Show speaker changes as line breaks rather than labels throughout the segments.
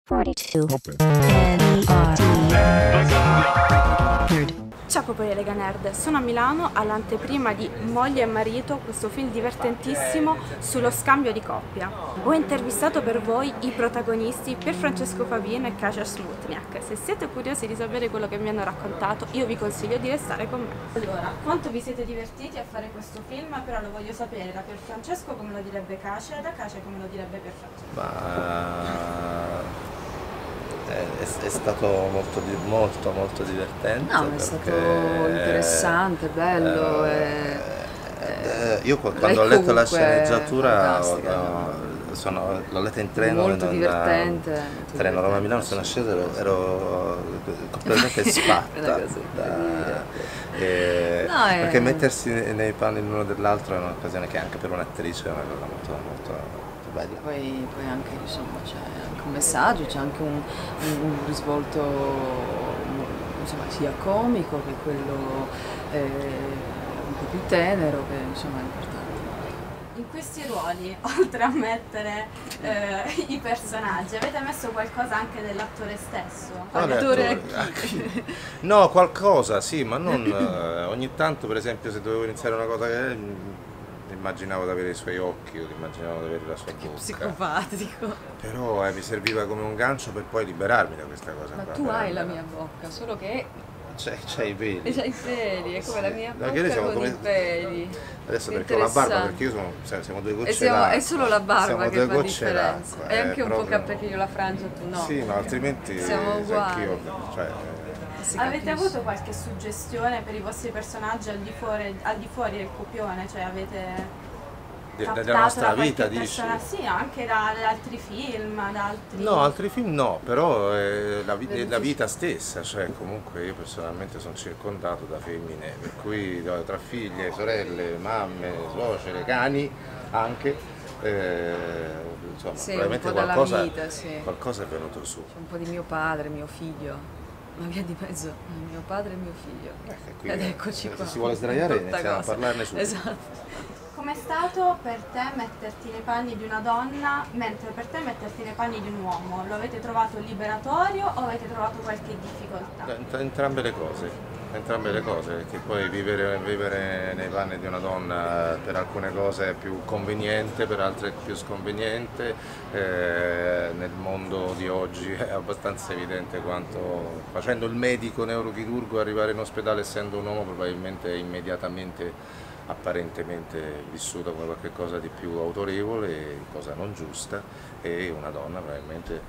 42.
Ciao popoli Lega Nerd, sono a Milano all'anteprima di Moglie e Marito, questo film divertentissimo sullo scambio di coppia. Ho intervistato per voi i protagonisti Pierfrancesco Favino e Kasia Smutniak. Se siete curiosi di sapere quello che mi hanno raccontato, io vi consiglio di restare con me. Allora, quanto vi siete divertiti a fare questo film? Però lo voglio sapere da Pierfrancesco come lo direbbe Kasia e da Kasia come lo direbbe Pierfrancesco.
È stato molto divertente.
No, è stato interessante, bello.
Io quando ho letto la sceneggiatura l'ho letta in treno.
Molto divertente.
Treno Roma-Milano, sono sceso, ero completamente sfatta. Perché mettersi nei panni l'uno dell'altro è un'occasione che anche per un'attrice è una cosa molto bella.
Poi anche, insomma, c'è anche un messaggio, c'è anche un risvolto, insomma, sia comico che quello un po' più tenero, che insomma è importante.
In questi ruoli, oltre a mettere i personaggi, avete messo qualcosa anche dell'attore stesso?
L'attore
No, qualcosa, sì, ma non ogni tanto, per esempio, se dovevo iniziare una cosa che immaginavo di avere i suoi occhi, o immaginavo di avere la sua bocca.
Psicopatico.
Però mi serviva come un gancio per poi liberarmi da questa cosa.
Ma tu hai la mia bocca, solo che
c'hai i peli.
C'hai i peli, è come la mia bocca con i peli.
Adesso perché ho la barba, perché io siamo due gocce d'acqua.
È solo la barba che fa differenza. È anche un po' perché io la frangia e tu no.
Sì, ma altrimenti
siamo uguali.
Anch'io,
avete avuto qualche suggestione per i vostri personaggi al di fuori del copione? Cioè avete
della nostra vita, dici?
Sì, anche da altri film,
No, altri film no, però la vita stessa, cioè comunque io personalmente sono circondato da femmine, per cui tra figlie, sorelle, mamme, suocere, cani anche, insomma,
sì,
probabilmente
un po'
qualcosa,
vita, sì.
Qualcosa è venuto su.
C'è un po' di mio padre, mio figlio. Una via di mezzo, mio padre e mio figlio. Ed eccoci qua.
Se si vuole sdraiare iniziamo a parlarne subito.
Esatto.
Com'è stato per te metterti nei panni di una donna, mentre per te metterti nei panni di un uomo? Lo avete trovato liberatorio o avete trovato qualche difficoltà?
Entrambe le cose, perché poi vivere nei panni di una donna per alcune cose è più conveniente, per altre è più sconveniente. Nel mondo di oggi è abbastanza evidente quanto facendo il medico neurochirurgo arrivare in ospedale essendo un uomo probabilmente immediatamente apparentemente vissuta come qualcosa di più autorevole, cosa non giusta, e una donna probabilmente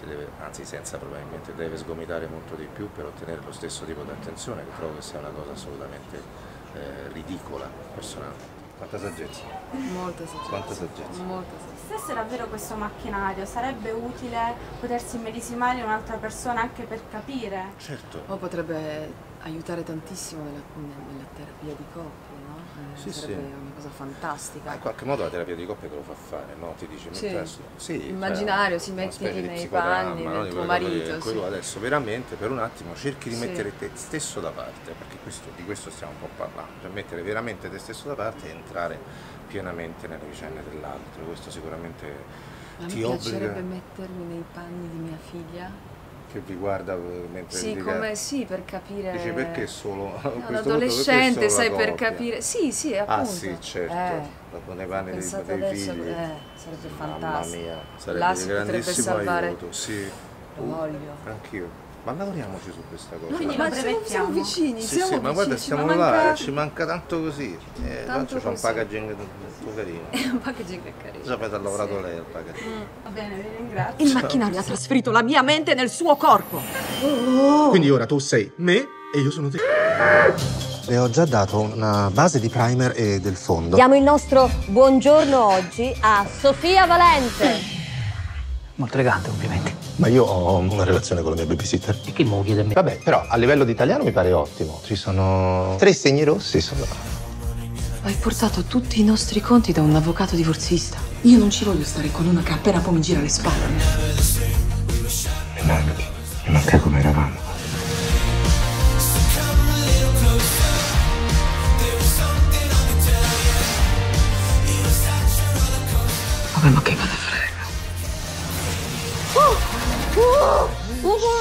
deve sgomitare molto di più per ottenere lo stesso tipo di attenzione, che trovo che sia una cosa assolutamente ridicola, personalmente. Quanta saggezza?
Molta saggezza.
Quanta saggezza?
Molta saggezza.
Se stesse davvero questo macchinario, sarebbe utile potersi immedesimare in un'altra persona anche per capire?
Certo.
O potrebbe aiutare tantissimo nella terapia di coppia, no? Sarebbe una cosa fantastica.
Ma in qualche modo la terapia di coppia te lo fa fare, no? Ti dici,
immaginario, si metti nei panni del tuo marito.
Tu adesso veramente per un attimo cerchi di mettere te stesso da parte, perché di questo stiamo un po' parlando, cioè mettere veramente te stesso da parte e entrare pienamente nelle vicende dell'altro. Questo sicuramente ti obbliga.
Mi piacerebbe mettermi nei panni di mia figlia.
Che vi guarda mentre
per capire.
Dice perché solo
l'adolescente, sai, per capire. Sì, appunto.
Ah sì, certo. Dopo nei panni dei figli.
Sarebbe fantastico.
Mamma mia, sarebbe di grandissimo aiuto. Sì.
Lo voglio.
Anch'io. Ma lavoriamoci su questa cosa.
Quindi
ma siamo vicini,
ma guarda, siamo là, ci manca tanto così. Tanto c'è un packaging tutto carino.
Un packaging è carino.
Già avete lavorato lei al packaging.
Va bene, vi ringrazio.
Il macchinario ha trasferito la mia mente nel suo corpo.
Quindi ora tu sei me e io sono te.
Le ho già dato una base di primer e del fondo.
Diamo il nostro buongiorno oggi a Sofia Valente.
Molto elegante, complimenti.
Ma io ho una relazione con la mia babysitter.
E che mo chiede a me?
Vabbè, però a livello di italiano mi pare ottimo. Ci sono 3 segni rossi solo.
Hai portato tutti i nostri conti da un avvocato divorzista. Io non ci voglio stare con una che appena può mi gira le spalle.
Mi manca come eravamo.
Vabbè, ma che vado a frega?
Ugo!